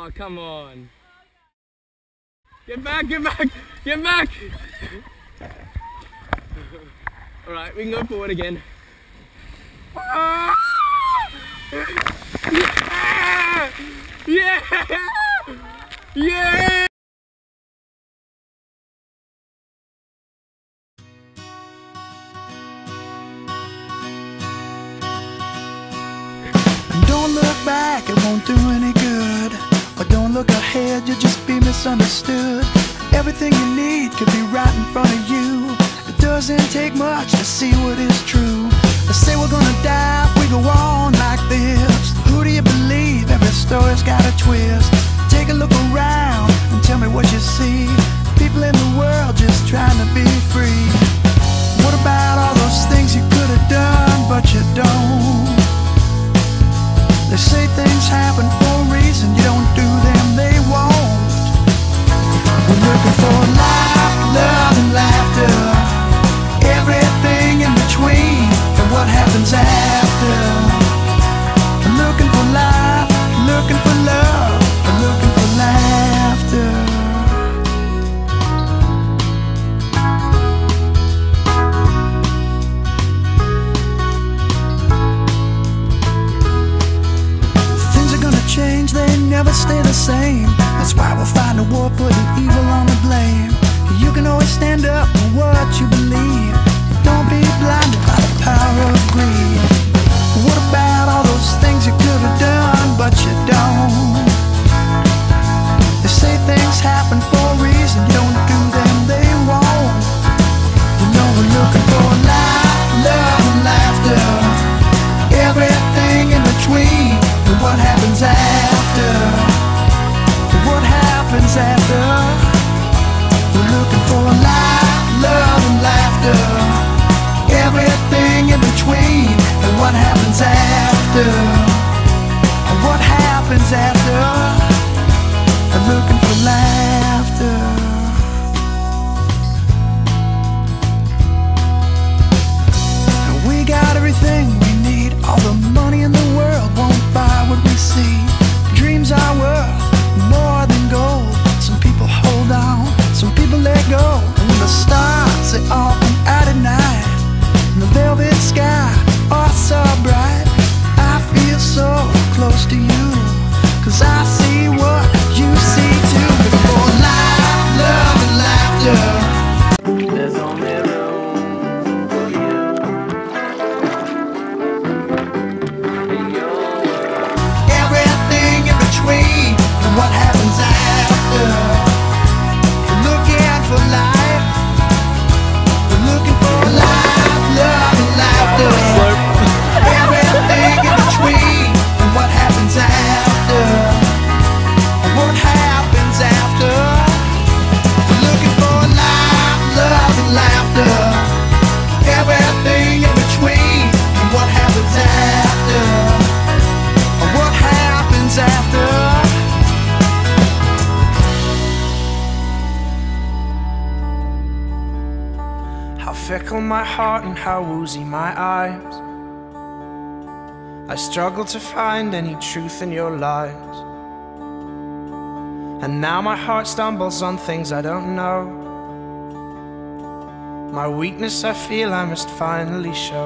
Oh, come on. Get back, get back, get back! Alright, we can go forward again. Yeah! Yeah! Yeah! Don't look back, it won't do any good. Or don't look ahead, you'll just be misunderstood. Everything you need could be right in front of you. It doesn't take much to see what is true. They say we're gonna die if we go on like this. Who do you believe? Every story's got a twist. Take a look around and tell me what you see. People in the world just trying to be free. What about all those things you could have done, but you don't? They say things happen for a reason. You don't do them, they won't. We're looking for life, love and laughter, everything in between, and what happens after. We're looking for life, looking for love, we're looking for laughter. Change, they never stay the same. That's why we'll find a war, putting evil on the blame. You can always stand up for what you believe. Don't be blinded by the power of greed. What about all those things you could have done, but you don't? They say things happen for a reason. You don't do them, they won't. You know we're looking for life, love and laughter, everything in between. And what happens after? What happens after? We're looking for life, love and laughter, everything in between. And what happens after? And what happens after? I'm looking for laughter. And we got everything we need. All the money in the world won't buy what we see. Dreams are worth more than gold. Some people hold on, some people let go. And when the stars, they all come out at night, and the velvet sky, oh so bright, I feel so close to you, 'cause I see what you see too. For life, love and laughter, there's only room for you. And what happens after? We're looking for life. We're looking for life, love and laughter, everything in between. And what happens after? And what happens after? We're looking for life, love and laughter, everything in between. And what happens after? And what happens after? Fickle my heart and how woozy my eyes. I struggle to find any truth in your lies. And now my heart stumbles on things I don't know. My weakness I feel I must finally show.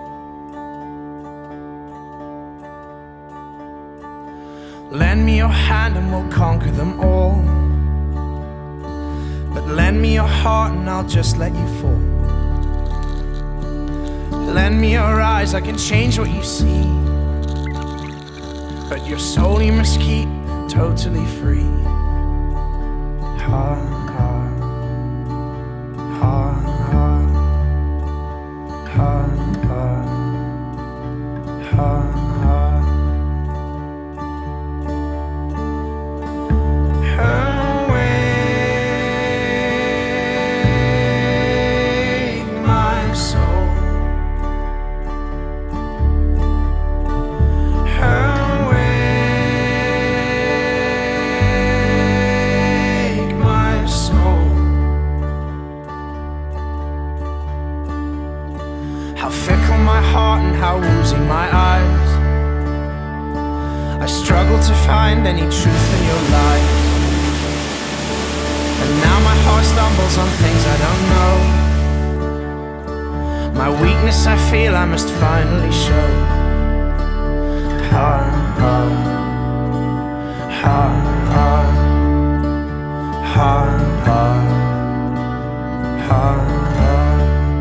Lend me your hand and we'll conquer them all. But lend me your heart and I'll just let you fall. Lend me your eyes, I can change what you see, but your soul you must keep totally free. Ha, ha, ha, ha, ha, ha, ha, ha. Awake my soul. truth in your life. And now my heart stumbles on things I don't know. My weakness I feel I must finally show. Heart, heart, heart, heart, heart, heart, heart, heart.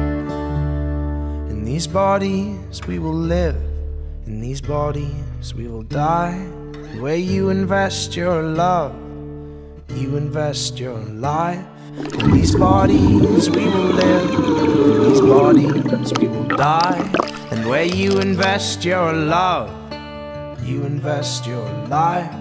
In these bodies we will live, in these bodies we will die. Where you invest your love, you invest your life. In these bodies we will live, in these bodies we will die. And where you invest your love, you invest your life.